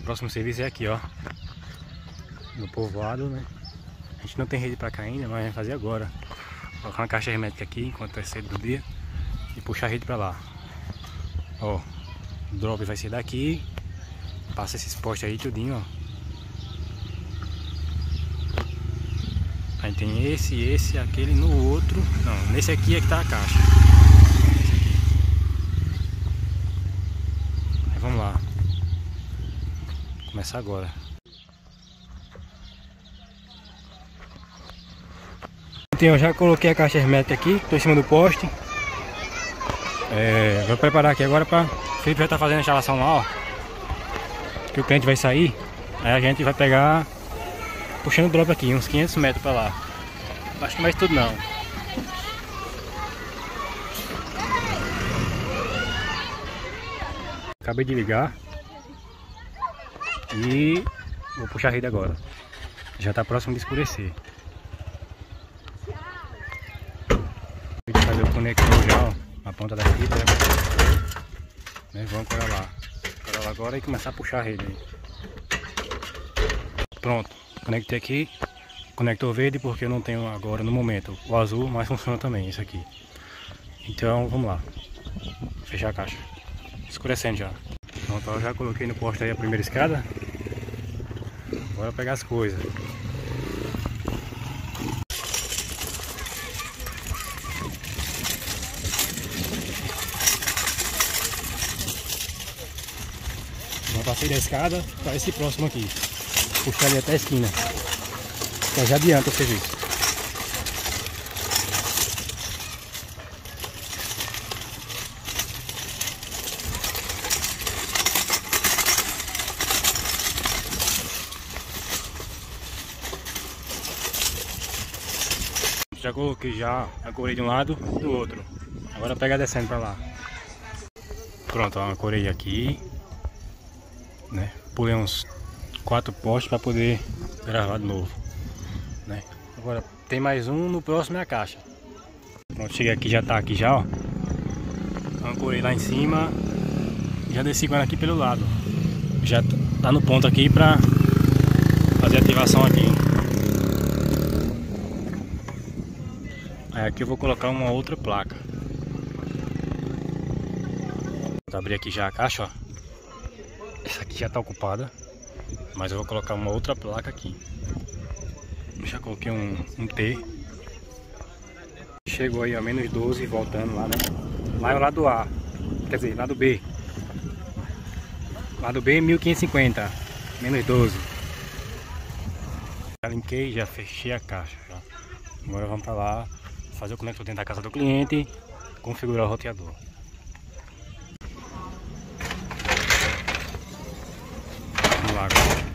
próximo serviço é aqui, ó, no povoado, né? A gente não tem rede pra cá ainda, mas vai fazer agora. Colocar uma caixa hermética aqui enquanto é cedo do dia e puxar a rede pra lá. Ó, o drop vai ser daqui, passa esses postes aí tudinho, ó. Aí tem esse, aquele no outro. Não, nesse aqui é que tá a caixa. Esse aqui. Aí vamos lá. Começar agora. Então eu já coloquei a caixa hermética aqui, tô em cima do poste. Vou preparar aqui agora para o Felipe já tá fazendo a instalação lá, ó. Que o cliente vai sair. Aí a gente vai pegar, puxando o drop aqui, uns 500 metros para lá. Acho que mais tudo não. Acabei de ligar. E vou puxar a rede agora. Já tá próximo de escurecer. Vou fazer o conector já, ó, na ponta da fita. Né? Vamos colar lá. Colar lá agora e começar a puxar a rede aí. Pronto, conectei aqui. Conector verde porque eu não tenho agora no momento o azul, mas funciona também esse aqui. Então vamos lá. Fechar a caixa. Escurecendo já. Pronto, eu já coloquei no poste aí a primeira escada. Bora pegar as coisas. Já passei da escada para esse próximo aqui. Puxar ali até a esquina. Então já adianta o serviço. Já coloquei já a corei de um lado e do outro. Agora pega descendo para lá. Pronto, ó, a corei aqui, né? Pulei uns 4 postes para poder gravar de novo, né? Agora tem mais um, no próximo é a caixa. Pronto, cheguei aqui, já tá aqui já, ó. Ancorei lá em cima. Já desci com ela aqui pelo lado. Já tá no ponto aqui pra fazer a ativação aqui. Aí aqui eu vou colocar uma outra placa. Vou abrir aqui já a caixa, ó. Essa aqui já tá ocupada, mas eu vou colocar uma outra placa aqui. Já coloquei um T. Chegou aí a menos 12 voltando lá, né? Lá é o lado A, quer dizer, lado B. Lado B 1550, menos 12. Já linkei, já fechei a caixa. Já. Agora vamos para lá, fazer o conector dentro da casa do cliente, configurar o roteador. Vamos lá agora.